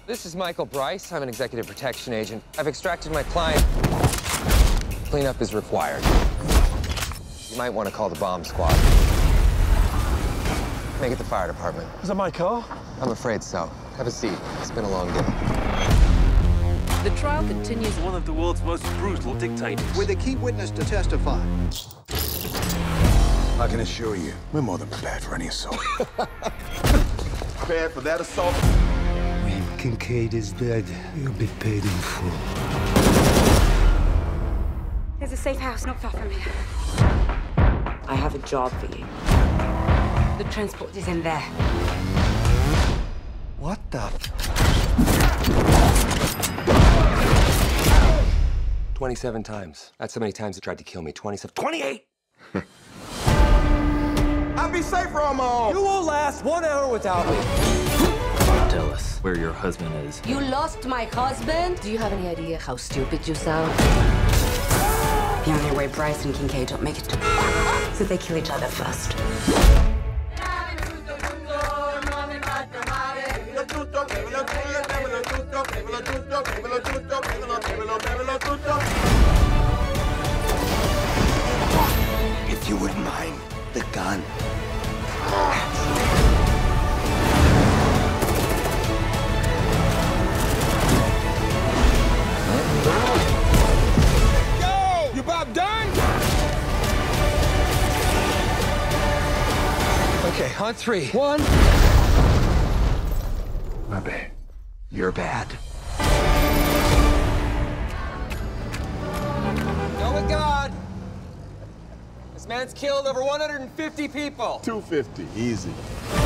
This is Michael Bryce. I'm an executive protection agent. I've extracted my client. Cleanup is required. You might want to call the bomb squad. Make it the fire department. Is that my car? I'm afraid so. Have a seat. It's been a long day. The trial continues. One of the world's most brutal dictators. With a key witness to testify. I can assure you, we're more than prepared for any assault. Prepared for that assault? When Kincaid is dead, you'll be paid in full. There's a safe house not far from here. I have a job for you. The transport is in there. What the? 27 times. That's how many times they tried to kill me. 27. 28! I'll be safer on my own. You will last 1 hour without me. Tell us where your husband is. You lost my husband? Do you have any idea how stupid you sound? The only way Bryce and Kincaid don't make it to so they kill each other first. If you wouldn't mind, the gun. Yo! You about done? Okay, on 3. 1. My bad. You're bad. Go with God. This man's killed over 150 people. 250, easy.